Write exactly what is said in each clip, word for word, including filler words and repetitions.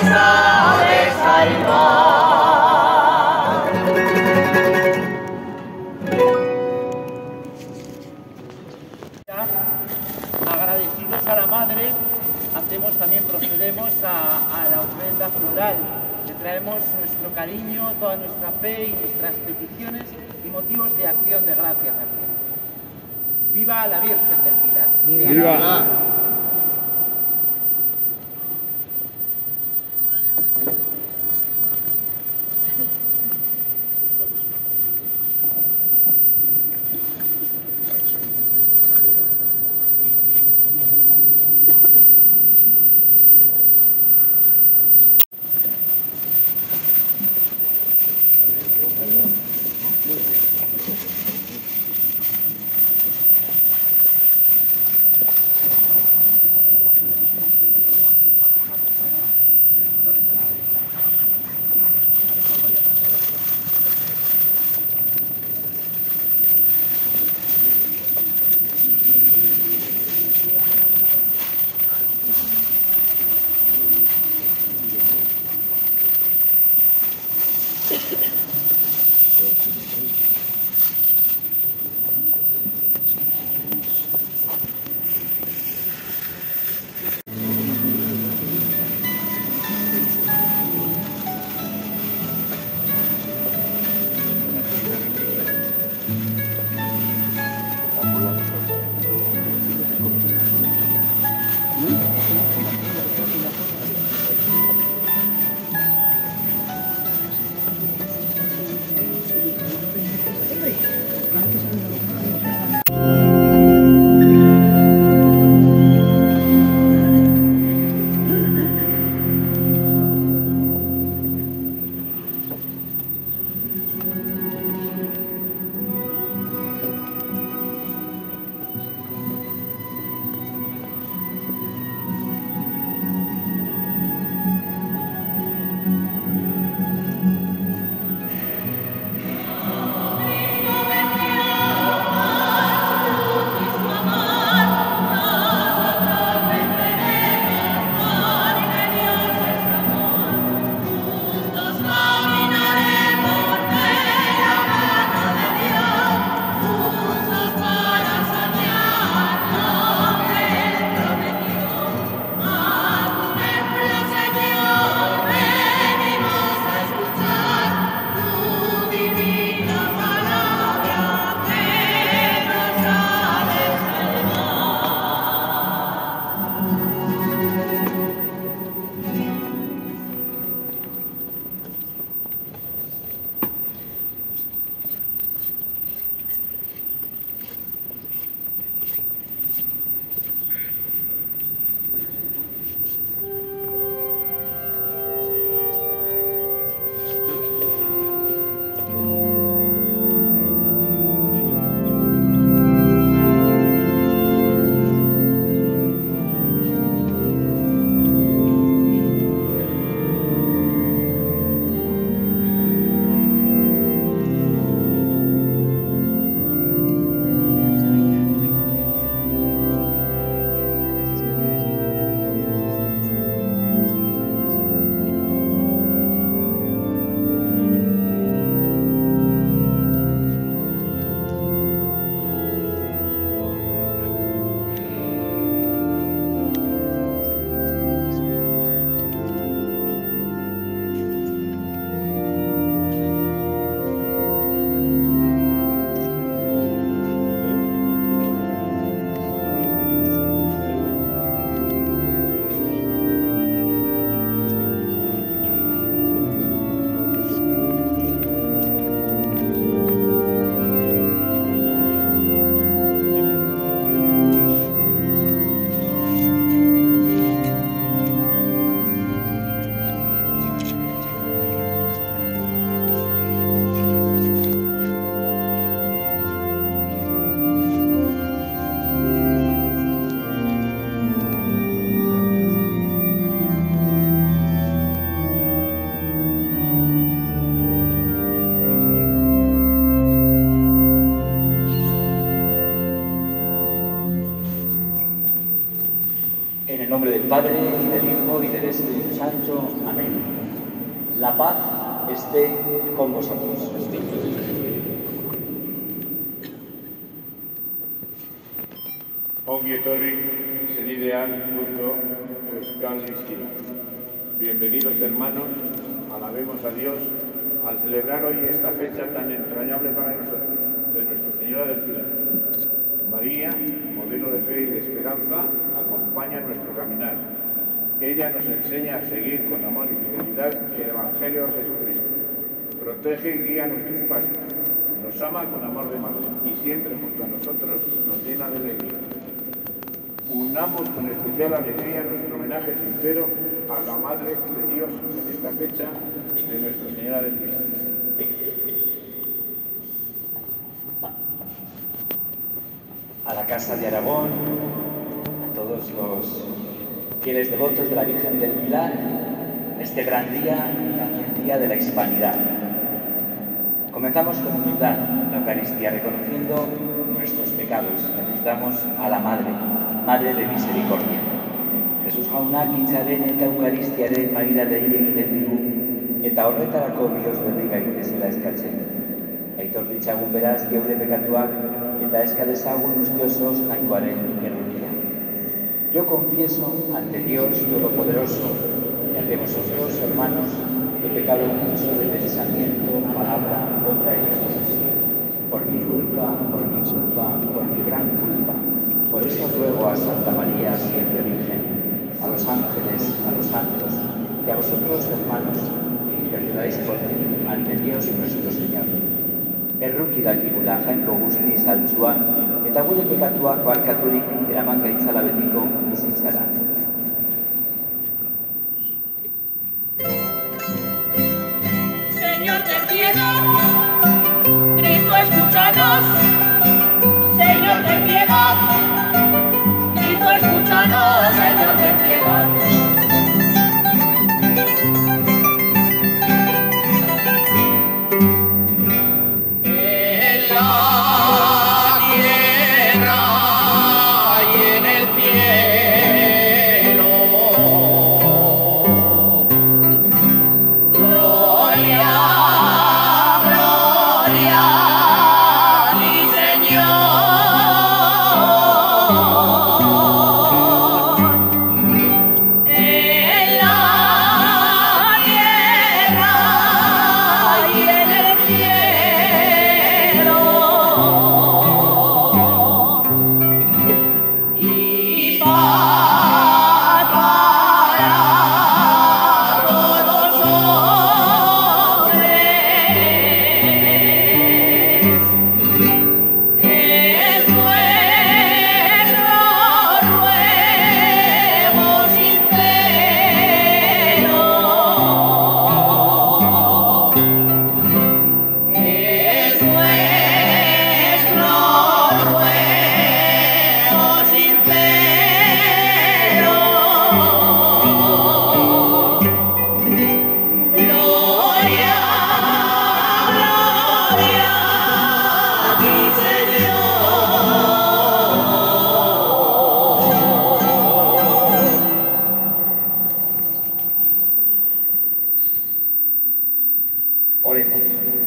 sales al mar. Agradecidos a la Madre, hacemos también procedemos a, a la ofrenda floral. Le traemos nuestro cariño, toda nuestra fe y nuestras peticiones y motivos de acción de gracia también. ¡Viva la Virgen del Pilar! ¡Viva! ¡Viva! del Espíritu Santo. Amén. La paz esté con vosotros. Ongi etorri, senidean, gusto, euskal Cristina. Bienvenidos hermanos, alabemos a Dios al celebrar hoy esta fecha tan entrañable para nosotros, de Nuestra Señora del Pilar. María, modelo de fe y de esperanza, acompaña nuestro caminar. Ella nos enseña a seguir con amor y fidelidad el Evangelio de Jesucristo. Protege y guía nuestros pasos. Nos ama con amor de madre y siempre junto a nosotros nos llena de alegría. Unamos con especial alegría nuestro homenaje sincero a la Madre de Dios en esta fecha de Nuestra Señora del Pilar. A la Casa de Aragón, a todos los fieles devotos de la Virgen del Pilar, este gran día, también día de la Hispanidad. Comenzamos con humildad la Eucaristía, reconociendo nuestros pecados. Necesitamos a la Madre, Madre de Misericordia. Jesús jaunak hitzaren eta Eukaristiaren marira dei egiten digu, eta horretarako bihotz berri gaitezela eskatzen. Aitor ditzagun beraz geure pekatuak eta eska dezagun uste osoz jainkoaren errukia. Yo confieso ante Dios Todopoderoso y ante vosotros, hermanos, he pecado mucho de pensamiento, palabra, obra y cosas. Por mi culpa, por mi culpa, por mi gran culpa. Por eso ruego a Santa María, siempre Virgen, a los ángeles, a los santos y a vosotros, hermanos, que intercedáis por mí ante Dios nuestro Señor. Erruki dakigula jainko guztiz altzuan, eta gure pekatuak barkaturik eraman gaitzala betiko bizitzara. Señor, ten piedad. Cristo, escúchanos. Señor, ten piedad. Cristo, escúchanos. Señor, ten piedad. Oremos.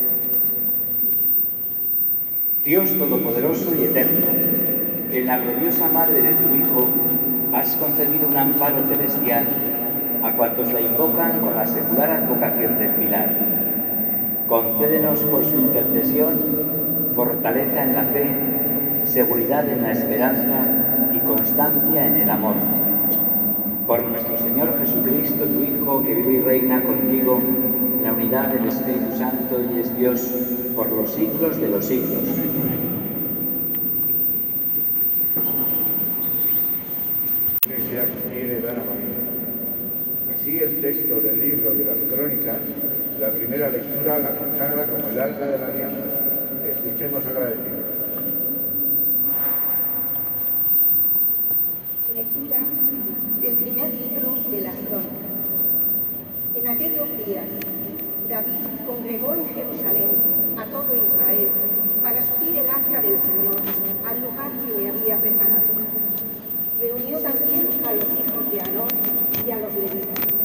Dios Todopoderoso y Eterno, que en la gloriosa Madre de tu Hijo has concedido un amparo celestial a cuantos la invocan con la secular advocación del Pilar. Concédenos por su intercesión fortaleza en la fe, seguridad en la esperanza y constancia en el amor. Por nuestro Señor Jesucristo, tu Hijo, que vive y reina contigo en la unidad del Espíritu Santo y es Dios por los siglos de los siglos. La Iglesia quiere dar a María. Así el texto del libro de las Crónicas, la primera lectura la consagra como el arca de la alianza. Escuchemos agradecidos. Lectura del primer libro de las Crónicas. En aquellos días, David congregó en Jerusalén a todo Israel para subir el arca del Señor al lugar que le había preparado. Reunió también a los hijos de Aarón y a los levitas.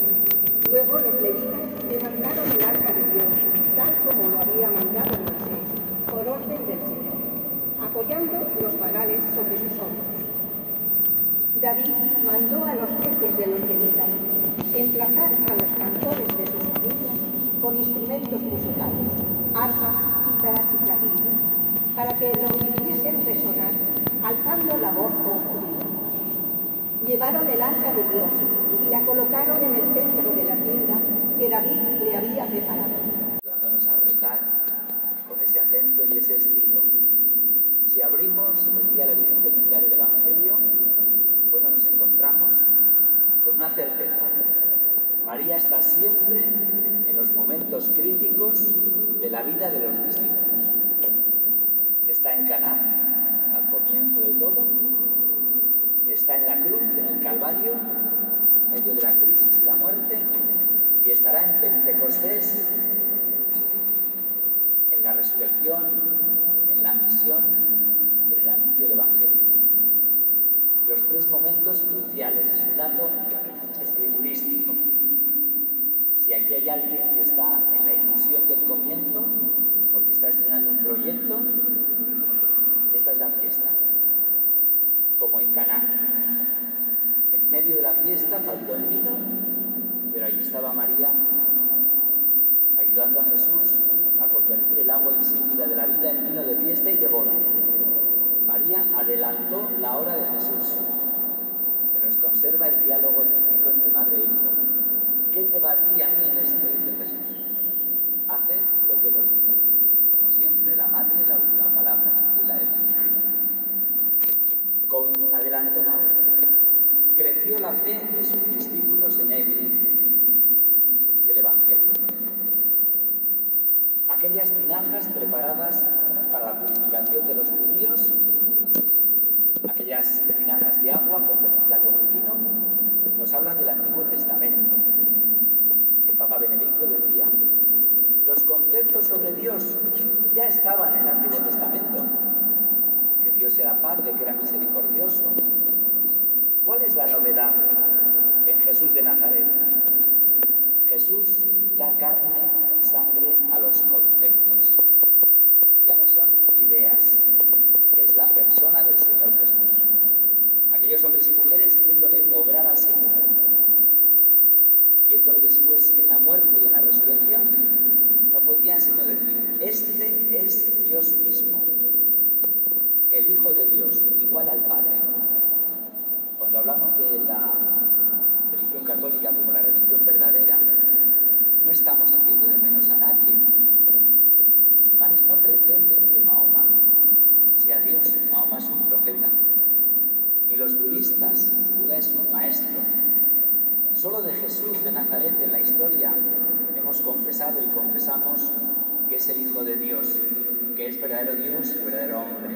Luego los levitas levantaron el arca de Dios, tal como lo había mandado Moisés, por orden del Señor, apoyando los varales sobre sus hombros. David mandó a los jefes de los levitas emplazar a los cantores de sus familias con instrumentos musicales, arpas, cítaras y platillos, para que los hiciesen resonar, alzando la voz con júbilo. Llevaron el arca de Dios y la colocaron en el centro de la tienda que David le había preparado. Ayudándonos a rezar con ese acento y ese estilo. Si abrimos en el día de leer el Evangelio, bueno, nos encontramos con una certeza. María está siempre en los momentos críticos de la vida de los discípulos. Está en Caná, al comienzo de todo. Está en la cruz, en el Calvario, en medio de la crisis y la muerte. Y estará en Pentecostés, en la resurrección, en la misión, en el anuncio del Evangelio. Los tres momentos cruciales, es un dato escriturístico. Si aquí hay alguien que está en la ilusión del comienzo, porque está estrenando un proyecto, esta es la fiesta. Como en Caná. En medio de la fiesta faltó el vino, pero allí estaba María ayudando a Jesús a convertir el agua insípida de la vida en vino de fiesta y de boda. María adelantó la hora de Jesús. Se nos conserva el diálogo típico entre madre e hijo. ¿Qué te va a ti a mí en esto? Dice Jesús. Haced lo que Él os diga. Como siempre, la madre, la última palabra y la definitiva. Con adelantó la hora. Creció la fe de sus discípulos en Él, dice el Evangelio. Aquellas tinajas preparadas para la purificación de los judíos, aquellas tinajas de agua convertidas luego en vino, nos hablan del Antiguo Testamento. El Papa Benedicto decía, los conceptos sobre Dios ya estaban en el Antiguo Testamento, que Dios era Padre, que era misericordioso. ¿Cuál es la novedad en Jesús de Nazaret? Jesús da carne y sangre a los conceptos. Ya no son ideas, es la persona del Señor Jesús. Aquellos hombres y mujeres viéndole obrar así, viéndole después en la muerte y en la resurrección, no podían sino decir, este es Dios mismo, el Hijo de Dios, igual al Padre. Cuando hablamos de la religión católica como la religión verdadera, no estamos haciendo de menos a nadie. Los musulmanes no pretenden que Mahoma sea Dios, Mahoma es un profeta. Ni los budistas, Buda es un maestro. Solo de Jesús de Nazaret en la historia hemos confesado y confesamos que es el Hijo de Dios, que es verdadero Dios y verdadero hombre.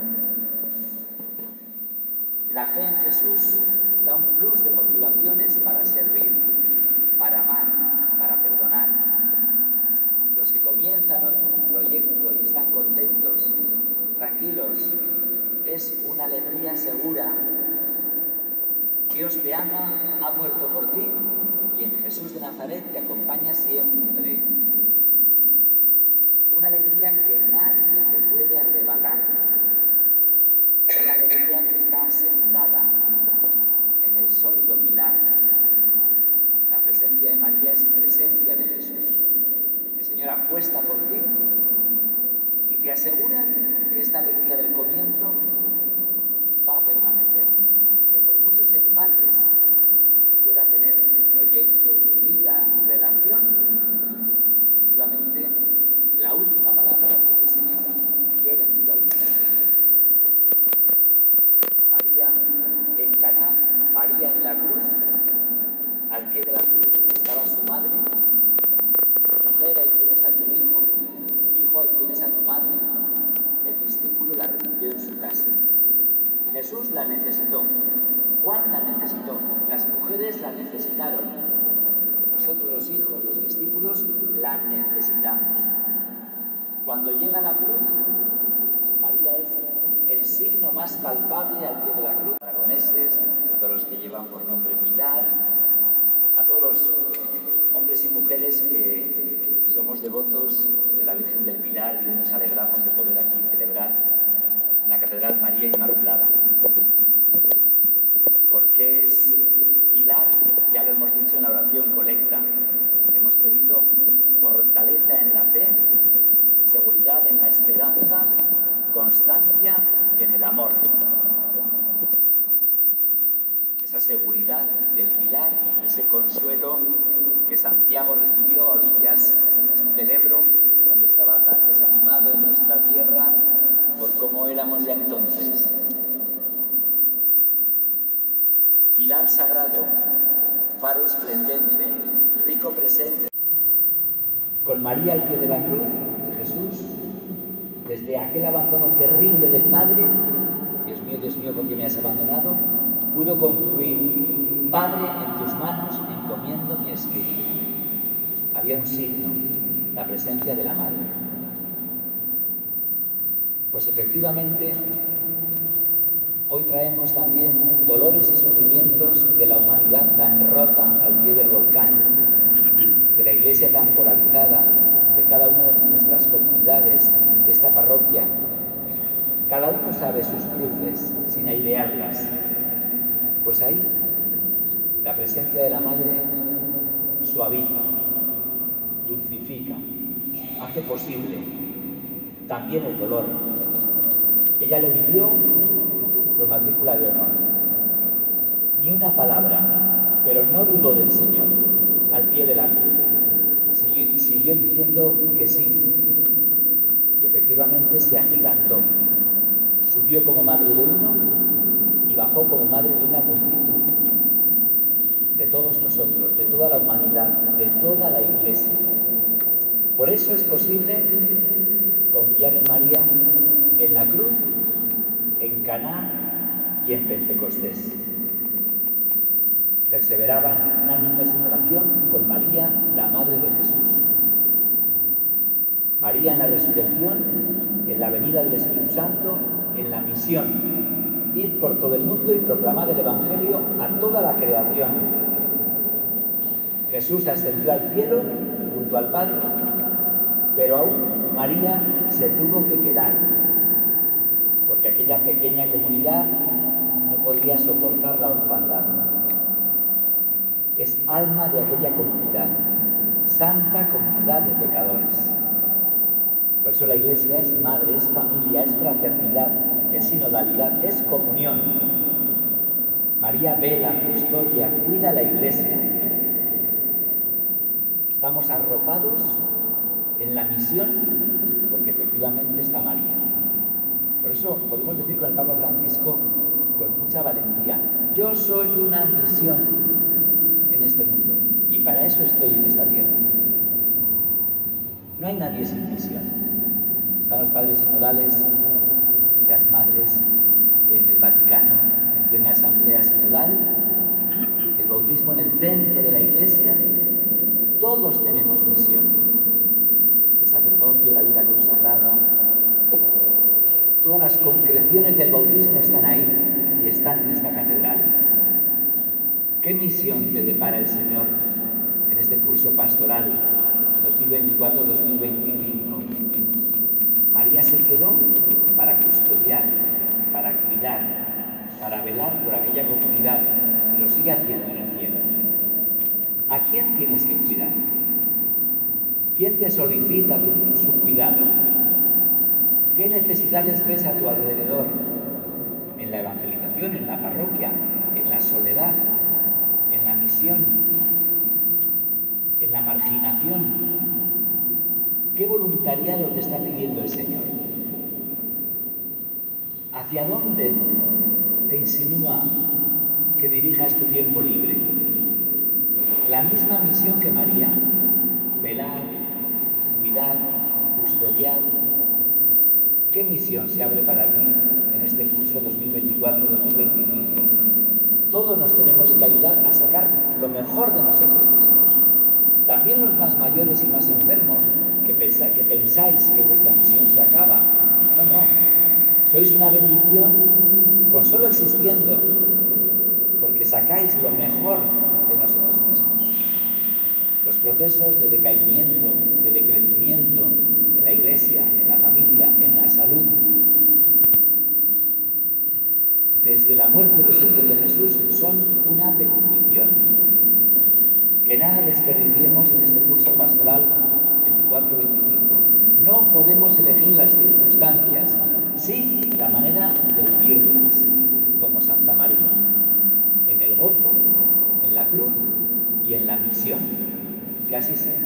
La fe en Jesús da un plus de motivaciones para servir, para amar, para perdonar. Los que comienzan hoy un proyecto y están contentos, tranquilos, es una alegría segura. Dios te ama, ha muerto por ti y en Jesús de Nazaret te acompaña siempre. Una alegría que nadie te puede arrebatar. Una alegría que está asentada en el sólido pilar. La presencia de María es presencia de Jesús. El Señor apuesta por ti y te asegura que esta alegría del comienzo va a permanecer. Que por muchos embates que pueda tener el proyecto, tu vida, tu relación, efectivamente la última palabra la tiene el Señor. Yo he vencido al mundo. María en Caná, María en la cruz, al pie de la cruz estaba su madre. Mujer, ahí tienes a tu hijo, hijo, ahí tienes a tu madre. El discípulo la recibió en su casa. Jesús la necesitó, Juan la necesitó, las mujeres la necesitaron. Nosotros los hijos, los discípulos, la necesitamos. Cuando llega a la cruz, María es el signo más palpable al pie de la cruz. A los aragoneses, a todos los que llevan por nombre Pilar, a todos los hombres y mujeres que somos devotos de la Virgen del Pilar y hoy nos alegramos de poder aquí celebrar en la Catedral María Inmaculada. ¿Por qué es Pilar? Ya lo hemos dicho en la oración colecta. Hemos pedido fortaleza en la fe, seguridad en la esperanza, constancia en el amor. Esa seguridad del Pilar, ese consuelo que Santiago recibió a orillas del Ebro cuando estaba tan desanimado en nuestra tierra por cómo éramos ya entonces. Pilar sagrado, faro esplendente, rico presente. Con María al pie de la cruz, Jesús, desde aquel abandono terrible del Padre, Dios mío, Dios mío, ¿por qué me has abandonado?, pudo concluir: Padre, en tus manos encomiendo mi espíritu. Había un signo, la presencia de la Madre. Pues efectivamente, hoy traemos también dolores y sufrimientos de la humanidad tan rota al pie del volcán, de la Iglesia tan polarizada, de cada una de nuestras comunidades, de esta parroquia. Cada uno sabe sus cruces sin airearlas. Pues ahí la presencia de la Madre suaviza, dulcifica, hace posible también el dolor. Ella lo vivió con matrícula de honor. Ni una palabra, pero no dudó del Señor al pie de la cruz. Siguió, siguió diciendo que sí. Y efectivamente se agigantó. Subió como madre de uno y bajó como madre de una multitud, de todos nosotros, de toda la humanidad, de toda la Iglesia. Por eso es posible confiar en María en la cruz, en Caná y en Pentecostés. Perseveraban unánimes en oración con María, la Madre de Jesús. María en la resurrección, en la venida del Espíritu Santo, en la misión. Id por todo el mundo y proclamad el Evangelio a toda la creación. Jesús ascendió al cielo junto al Padre, pero aún María se tuvo que quedar, porque aquella pequeña comunidad no podía soportar la orfandad. Es alma de aquella comunidad, santa comunidad de pecadores. Por eso la Iglesia es madre, es familia, es fraternidad, es sinodalidad, es comunión. María vela, custodia, cuida la Iglesia. Estamos arropados en la misión porque efectivamente está María. Por eso podemos decir con el Papa Francisco con mucha valentía: yo soy una misión en este mundo y para eso estoy en esta tierra. No hay nadie sin misión. Están los padres sinodales y las madres en el Vaticano, en plena asamblea sinodal, el bautismo en el centro de la Iglesia. Todos tenemos misión. El sacerdocio, la vida consagrada, todas las concreciones del bautismo están ahí y están en esta catedral. ¿Qué misión te depara el Señor en este curso pastoral dos mil veinticuatro dos mil veinticinco? María se quedó para custodiar, para cuidar, para velar por aquella comunidad y lo sigue haciendo en el cielo. ¿A quién tienes que cuidar? ¿Quién te solicita tu, su cuidado? ¿Qué necesidades ves a tu alrededor? En la evangelización, en la parroquia, en la soledad, en la misión, en la marginación. ¿Qué voluntariado te está pidiendo el Señor? ¿Hacia dónde te insinúa que dirijas tu tiempo libre? La misma misión que María: velar, cuidar, custodiar. ¿Qué misión se abre para ti en este curso dos mil veinticuatro dos mil veinticinco? Todos nos tenemos que ayudar a sacar lo mejor de nosotros mismos. También los más mayores y más enfermos, que pensáis, que pensáis que vuestra misión se acaba. No, no. Sois una bendición con solo existiendo, porque sacáis lo mejor de nosotros mismos. Los procesos de decaimiento, de decrecimiento en la Iglesia, en la familia, en la salud, desde la muerte y resurrección de Jesús, son una bendición. Que nada desperdiciemos en este curso pastoral veinticuatro veinticinco. No podemos elegir las circunstancias, sí la manera de vivirlas, como Santa María, en el gozo, en la cruz y en la misión. Que así sea.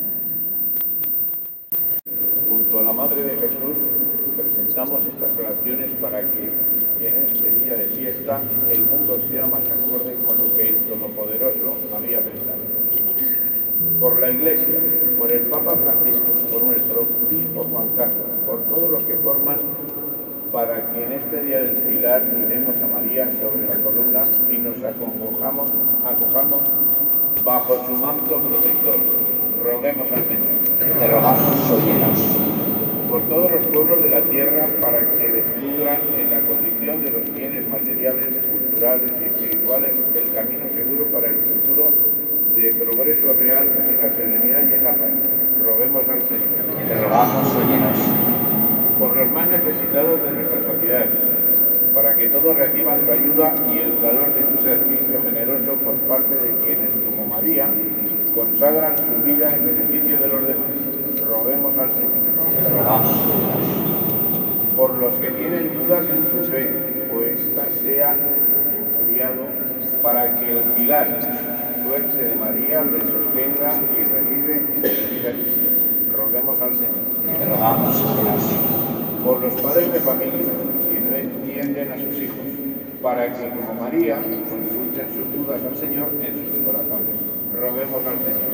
Junto a la Madre de Jesús presentamos estas oraciones para que en este día de fiesta el mundo sea más acorde con lo que el Todopoderoso había pensado. Por la Iglesia, por el Papa Francisco, por nuestro obispo Juan Carlos, por todos los que forman, para que en este día del Pilar miremos a María sobre la columna y nos acojamos, acojamos bajo su manto protector. Roguemos al Señor. Te rogamos, óyenos. Por todos los pueblos de la tierra, para que descubran en la condición de los bienes materiales, culturales y espirituales el camino seguro para el futuro de progreso real en la serenidad y en la paz. Roguemos al Señor. Te rogamos, óyenos. Por los más necesitados de nuestra sociedad, para que todos reciban su ayuda y el calor de tu servicio generoso por parte de quienes, como María, consagran su vida en beneficio de los demás. Roguemos al Señor. Te rogamos, óyenos. Por los que tienen dudas en su fe, o ésta sea enfriado, para que el pilar, suerte de María, les sostenga y revive en su vida cristiana. Roguemos al Señor. Te rogamos, óyenos. Por los padres de familia que no entienden a sus hijos, para que, como María, consulten sus dudas al Señor en sus corazones. Roguemos al Señor.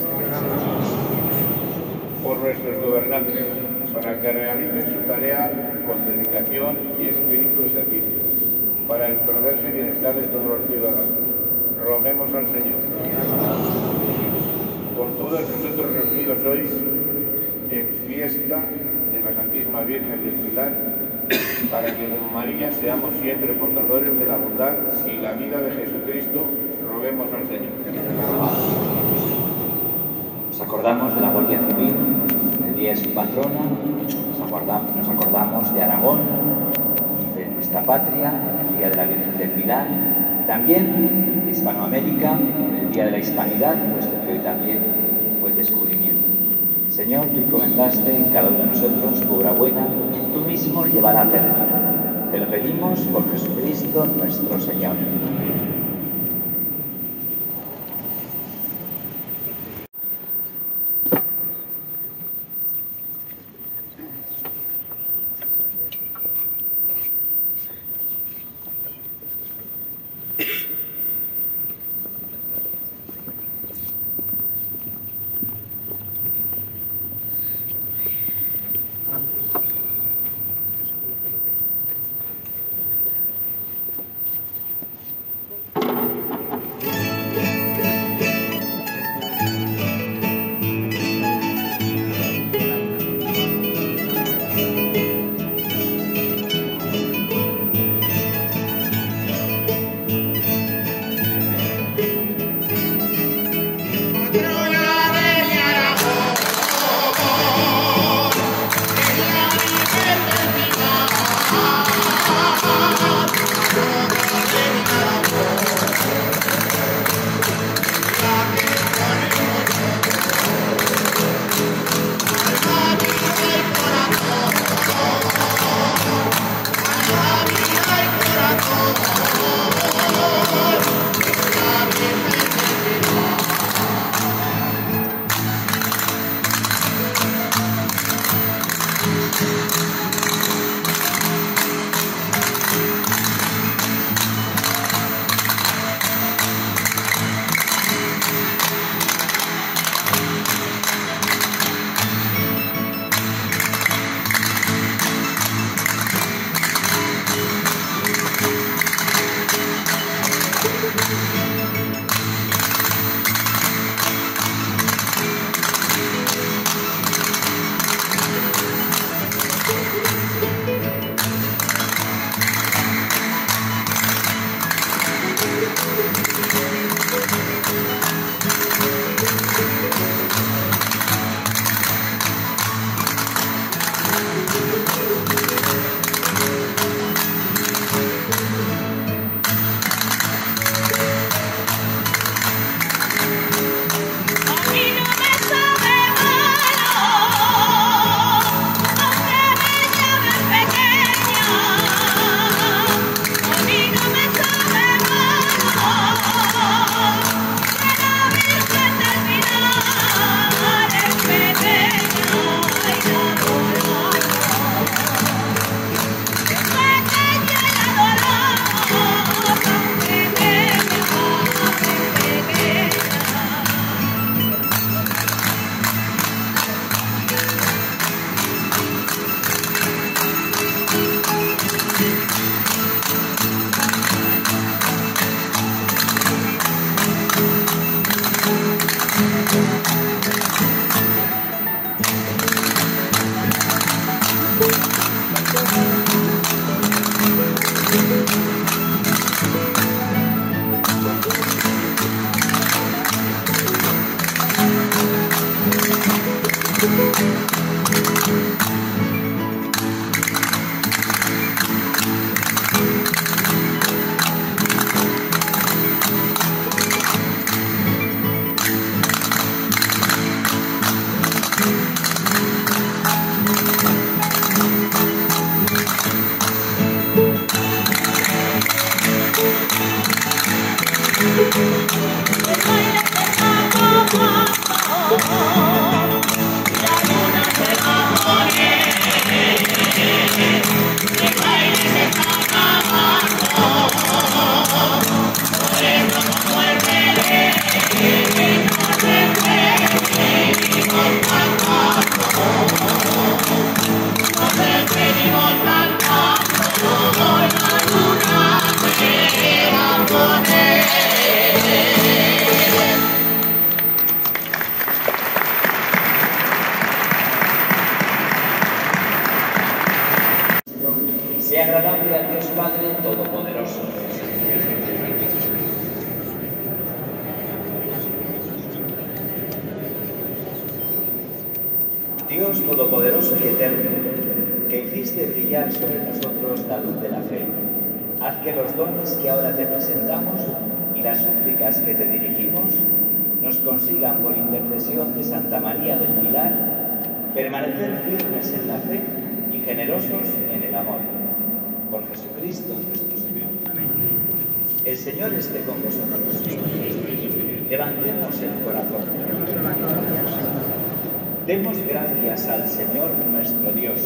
Por nuestros gobernantes, para que realicen su tarea con dedicación y espíritu de servicio, para el progreso y bienestar de todos los ciudadanos. Roguemos al Señor. Por todos nosotros reunidos hoy en fiesta de la Santísima Virgen del Pilar, para que como María seamos siempre portadores de la bondad y la vida de Jesucristo, roguemos al Señor. Nos acordamos de la Guardia Civil, el día de su patrona, nos acordamos, nos acordamos de Aragón, de nuestra patria, el día de la Virgen del Pilar, también de Hispanoamérica, el día de la Hispanidad, puesto que hoy también fue el descubrimiento. Señor, tú encomendaste en cada uno de nosotros tu obra buena, tú mismo llevará a término. Te lo pedimos por Jesucristo nuestro Señor. Sea agradable a Dios Padre Todopoderoso. Dios Todopoderoso y Eterno, que hiciste brillar sobre nosotros la luz de la fe, haz que los dones que ahora te presentamos y las súplicas que te dirigimos nos consigan, por intercesión de Santa María del Pilar, permanecer firmes en la fe y generosos en el amor. Por Jesucristo nuestro Señor. El Señor esté con vosotros. Levantemos el corazón. Demos gracias al Señor nuestro Dios.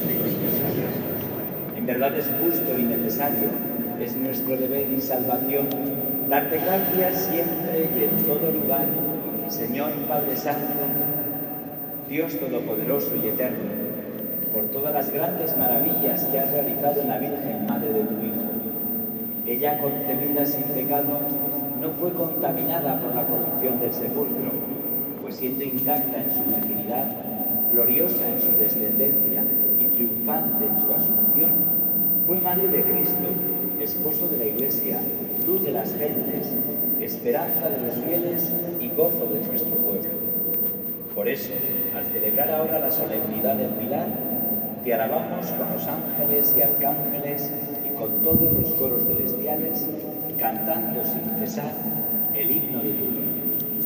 En verdad es justo y necesario, es nuestro deber y salvación, darte gracias siempre y en todo lugar, Señor Padre Santo, Dios Todopoderoso y Eterno, por todas las grandes maravillas que has realizado en la Virgen Madre de tu Hijo. Ella, concebida sin pecado, no fue contaminada por la corrupción del sepulcro, pues siendo intacta en su virginidad, gloriosa en su descendencia y triunfante en su asunción, fue Madre de Cristo, esposo de la Iglesia, luz de las gentes, esperanza de los fieles y gozo de nuestro pueblo. Por eso, al celebrar ahora la solemnidad del Pilar, te alabamos con los ángeles y arcángeles y con todos los coros celestiales, cantando sin cesar el himno de tu gloria.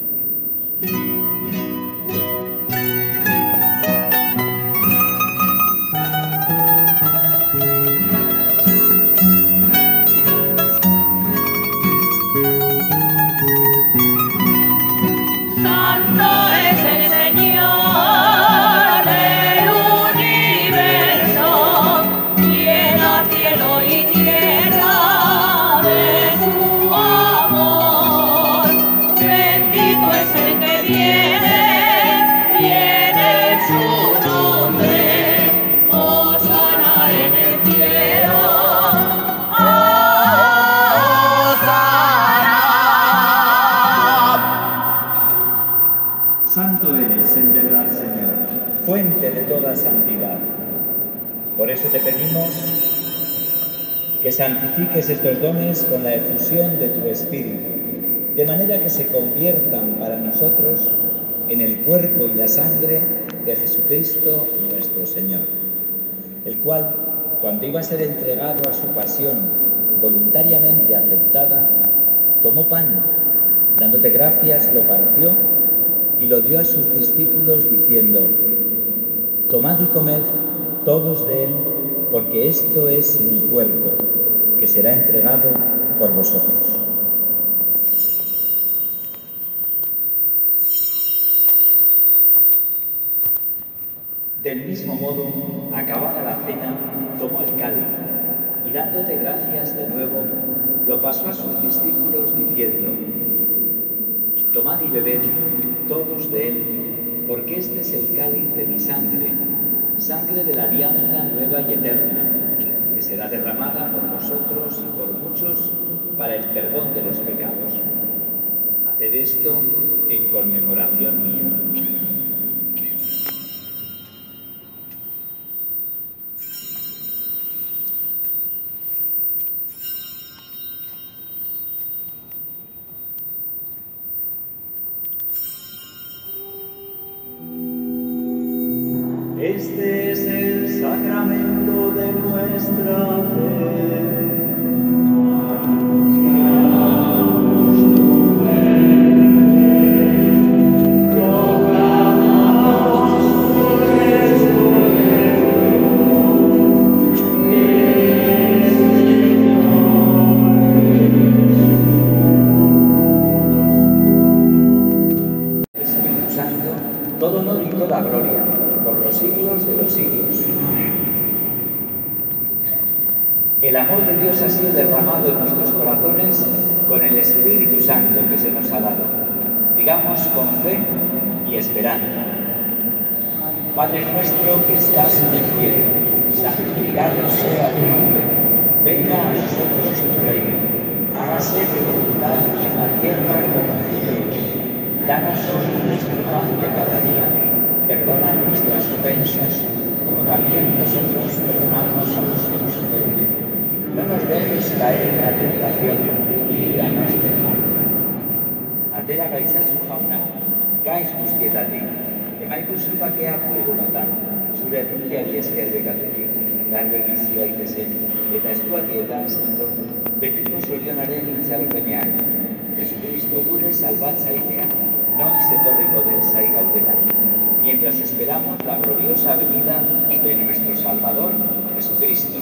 Fuente de toda santidad. Por eso te pedimos que santifiques estos dones con la efusión de tu Espíritu, de manera que se conviertan para nosotros en el cuerpo y la sangre de Jesucristo nuestro Señor, el cual, cuando iba a ser entregado a su pasión voluntariamente aceptada, tomó pan, dándote gracias, lo partió y lo dio a sus discípulos diciendo: tomad y comed todos de él, porque esto es mi cuerpo, que será entregado por vosotros. Del mismo modo, acabada la cena, tomó el cáliz y dándote gracias de nuevo, lo pasó a sus discípulos diciendo: tomad y bebed todos de él, porque este es el cáliz de mi sangre, sangre de la alianza nueva y eterna, que será derramada por vosotros y por muchos para el perdón de los pecados. Haced esto en conmemoración mía. Este es el sacramento de nuestra fe. Todo honor y toda gloria, por los siglos de los siglos. El amor de Dios ha sido derramado en nuestros corazones con el Espíritu Santo que se nos ha dado. Digamos con fe y esperanza. Padre nuestro que estás en el cielo, santificado sea tu nombre. Venga a nosotros tu reino. Hágase tu voluntad en la tierra como en el cielo. Danos hoy nuestro pan de cada día. Perdona nuestras ofensas, como también nosotros perdonamos a los que nos ofenden. No nos dejes caer en la tentación y líbranos del mal. Atera gaitzazu jauna, gaiz guztietatik, emaikuzu bakeak egunotan, zure errukiari esker bekatutik, garbe bizi daitezen, eta estuatietan sendo, betiko zorionaren itxaropenean, Jesucristo gure salbatzailea. Noiz etorriko den zai gaudela, mientras esperamos la gloriosa venida de nuestro Salvador, Jesucristo.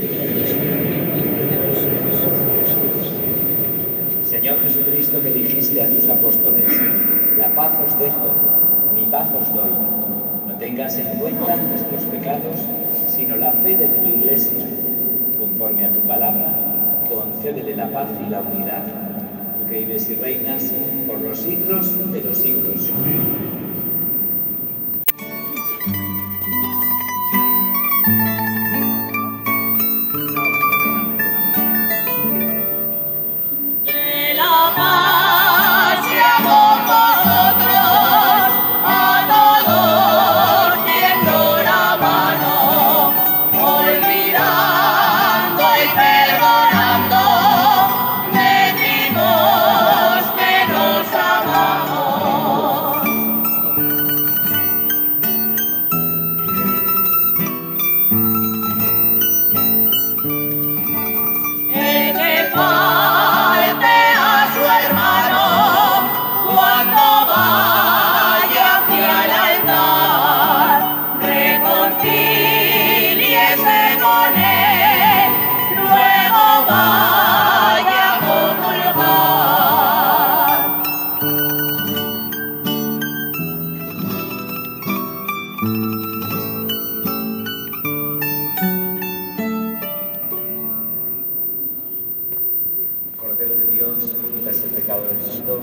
Señor Jesucristo, que dijiste a tus apóstoles, la paz os dejo, mi paz os doy. No tengas en cuenta nuestros pecados, sino la fe de tu Iglesia. Conforme a tu palabra, concédele la paz y la unidad. Que vives y reinas por los siglos de los siglos. Cordero de Dios, quitas el pecado del mundo.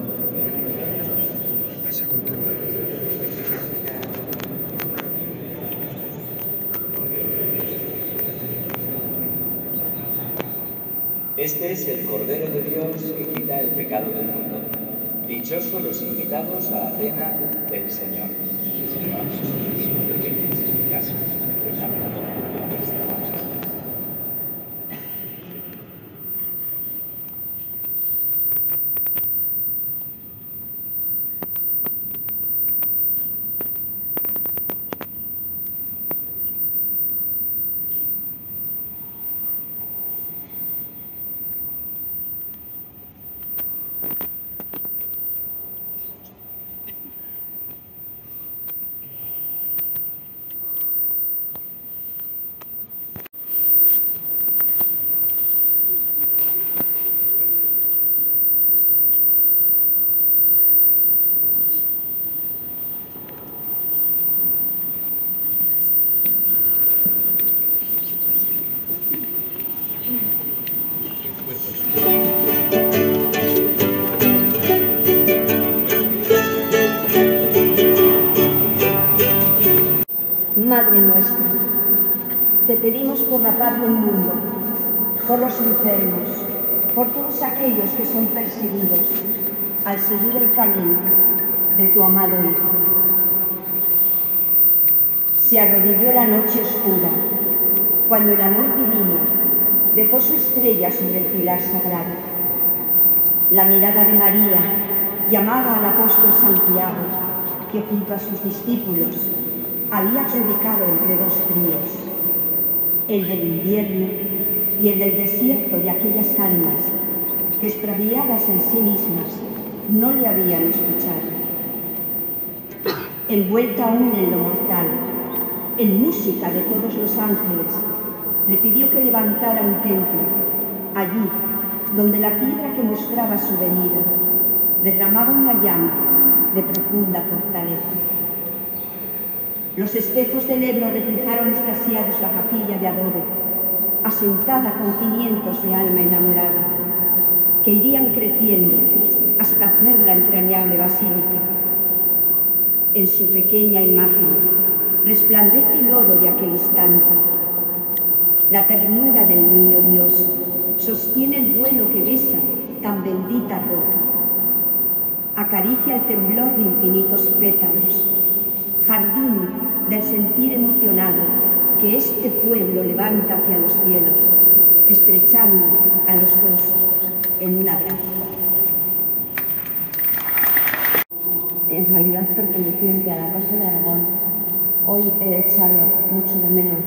Este es el Cordero de Dios que quita el pecado del mundo. Dichosos los invitados a la cena del Señor. Madre nuestra, te pedimos por la paz del mundo, por los enfermos, por todos aquellos que son perseguidos, al seguir el camino de tu amado Hijo. Se arrodilló la noche oscura, cuando el amor divino dejó su estrella sobre el pilar sagrado. La mirada de María llamaba al apóstol Santiago, que junto a sus discípulos había predicado entre dos fríos, el del invierno y el del desierto de aquellas almas que, extraviadas en sí mismas, no le habían escuchado. Envuelta aún en lo mortal, en música de todos los ángeles, le pidió que levantara un templo, allí donde la piedra que mostraba su venida derramaba una llama de profunda fortaleza. Los espejos del Ebro reflejaron extasiados la capilla de adobe, asentada con cimientos de alma enamorada, que irían creciendo hasta hacer la entrañable basílica. En su pequeña imagen resplandece el oro de aquel instante. La ternura del niño Dios sostiene el vuelo que besa tan bendita roca. Acaricia el temblor de infinitos pétalos, jardín del sentir emocionado que este pueblo levanta hacia los cielos, estrechando a los dos en un abrazo. En realidad perteneciente a la Casa de Aragón, hoy he echado mucho de menos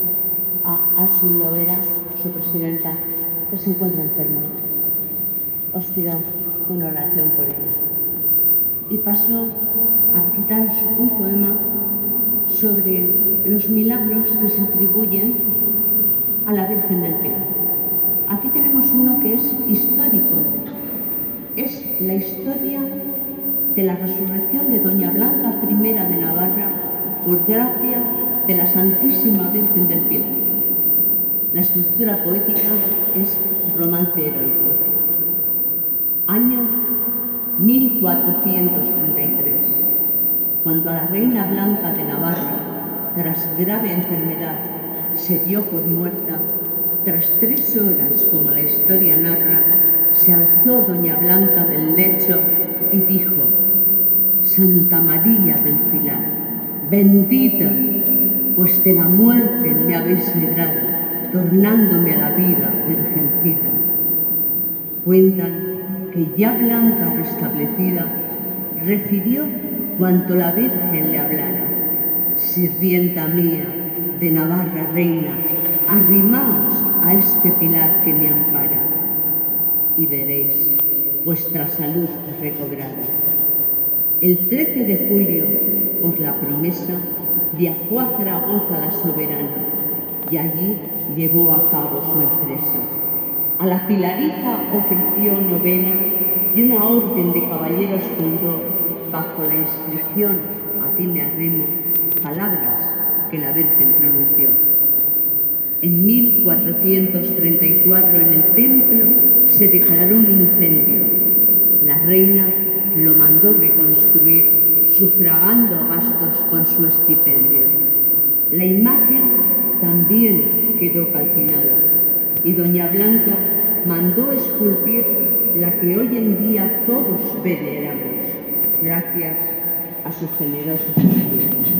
a Asun Lovera, su presidenta, que se encuentra enferma. Os pido una oración por ella. Y paso a citaros un poema sobre los milagros que se atribuyen a la Virgen del Pilar. Aquí tenemos uno que es histórico. Es la historia de la resurrección de Doña Blanca primera de Navarra por gracia de la Santísima Virgen del Pilar. La estructura poética es romance heroico. Año mil cuatrocientos treinta y tres, cuando a la reina Blanca de Navarra, tras grave enfermedad, se dio por muerta, tras tres horas, como la historia narra, se alzó Doña Blanca del lecho y dijo: Santa María del Pilar, bendita, pues de la muerte me habéis librado, tornándome a la vida, virgencita. Cuentan que ya Blanca restablecida refirió cuanto la Virgen le hablara: sirvienta mía, de Navarra reina, arrimaos a este pilar que me ampara, y veréis vuestra salud recobrada. El trece de julio, por la promesa, viajó a Zaragoza la soberana y allí llevó a cabo su empresa. A la pilariza ofreció novena y una orden de caballeros fundó bajo la inscripción: a ti me arrimo, palabras que la Virgen pronunció. En mil cuatrocientos treinta y cuatro en el templo se declaró un incendio. La reina lo mandó reconstruir, sufragando gastos con su estipendio. La imagen también quedó calcinada y Doña Blanca mandó esculpir la que hoy en día todos veneramos, gracias a su generoso servicio.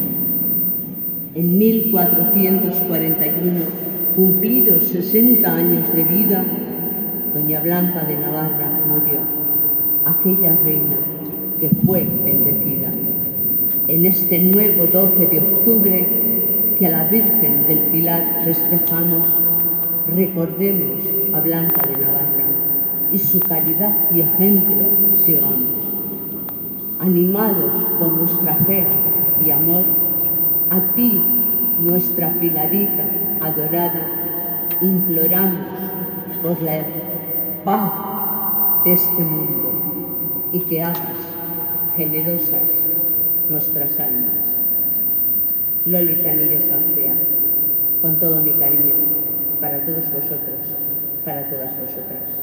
En mil cuatrocientos cuarenta y uno, cumplidos sesenta años de vida, Doña Blanca de Navarra murió, aquella reina que fue bendecida. En este nuevo doce de octubre, que a la Virgen del Pilar festejamos, recordemos a Blanca de Navarra y su caridad y ejemplo sigamos. Animados por nuestra fe y amor, a ti, nuestra Pilarita adorada, imploramos por la paz de este mundo y que hagas generosas nuestras almas. Loli Canillas Alcea, con todo mi cariño, para todos vosotros, para todas vosotras.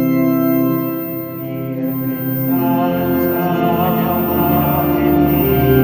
Santa,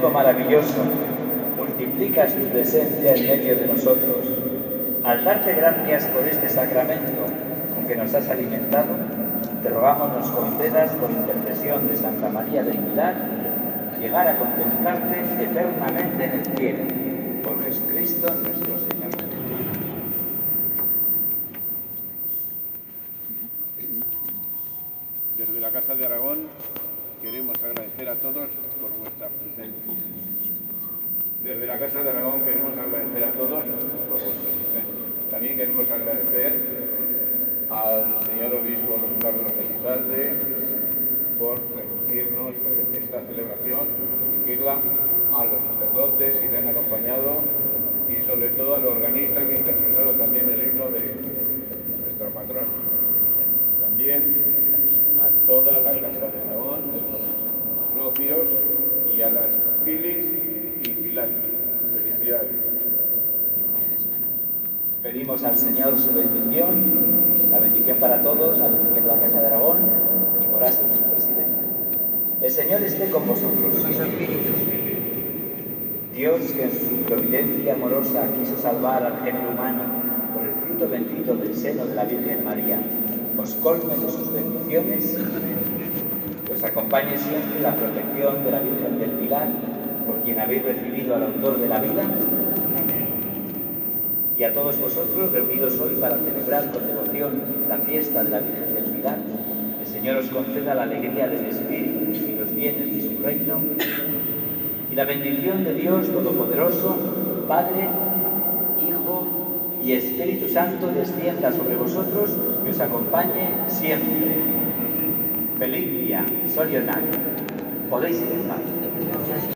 modo maravilloso multiplicas tu presencia en medio de nosotros. Al darte gracias por este sacramento con que nos has alimentado, te rogamos nos concedas, por intercesión de Santa María del Pilar, llegar a contemplarte eternamente en el cielo, por Jesucristo nuestro Señor. Desde la Casa de Aragón queremos agradecer a todos por vuestra presencia. Desde la Casa de Aragón queremos agradecer a todos por vuestra presencia. También queremos agradecer al señor obispo don Carlos Elizalde por permitirnos esta celebración, dirigirla a los sacerdotes que le han acompañado y sobre todo al organista que ha interpretado también el himno de nuestro patrón. También a toda la Casa de Aragón, de los socios y a las Pilis y Pilar. Felicidades. Pedimos al Señor su bendición, la bendición para todos, la bendición de la Casa de Aragón y por hasta su presidente. El Señor esté con vosotros. Dios, que en su providencia amorosa quiso salvar al género humano por el fruto bendito del seno de la Virgen María, os colme de sus bendiciones, os acompañe siempre la protección de la Virgen del Pilar, por quien habéis recibido al autor de la vida. Y a todos vosotros, reunidos hoy para celebrar con devoción la fiesta de la Virgen del Pilar, el Señor os conceda la alegría del Espíritu y los bienes de su reino, y la bendición de Dios Todopoderoso, Padre, Hijo y Espíritu Santo descienda sobre vosotros y os acompañe siempre. Feliz día, Sorionak. Podéis ir en paz.